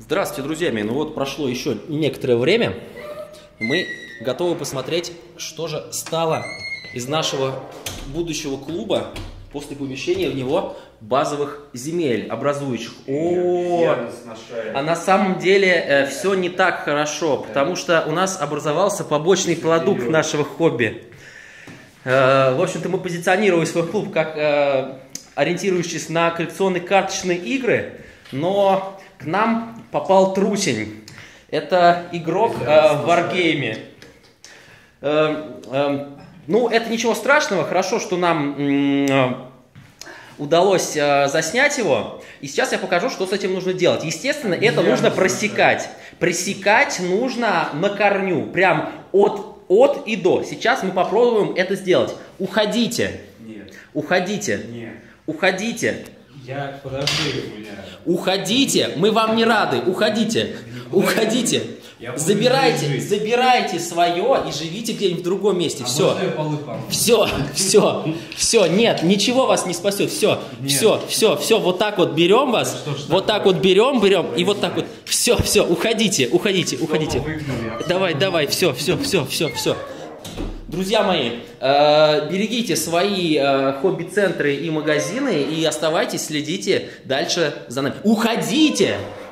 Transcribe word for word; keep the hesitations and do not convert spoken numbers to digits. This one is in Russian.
Здравствуйте, друзья мои. Ну вот прошло еще некоторое время. Мы готовы посмотреть, что же стало из нашего будущего клуба после помещения в него базовых земель, образующих. О, а на самом деле э, все не так хорошо, потому что у нас образовался побочный продукт нашего хобби. Э, в общем-то, мы позиционировали свой клуб как э, ориентирующийся на коллекционные карточные игры, но к нам попал трусень. Это игрок э, в варгейме. Э, э, ну, это ничего страшного, хорошо, что нам э, удалось э, заснять его. И сейчас я покажу, что с этим нужно делать. Естественно, это я нужно пресекать. Пресекать нужно на корню, прям от, от и до. Сейчас мы попробуем это сделать. Уходите. Нет. Уходите. Нет. Уходите. Я, подожди, у меня. Уходите, мы вам не рады, уходите, уходите, забирайте, забирайте свое и живите где-нибудь в другом месте, все, все, все, все, нет, ничего вас не спасет, все, все, все, все, вот так вот берем вас, вот так вот берем, берем и вот так вот, все, все, уходите, уходите, уходите, давай, давай, все, все, все, все, все. Друзья мои, э, берегите свои э, хобби-центры и магазины и оставайтесь, следите дальше за нами. Уходите!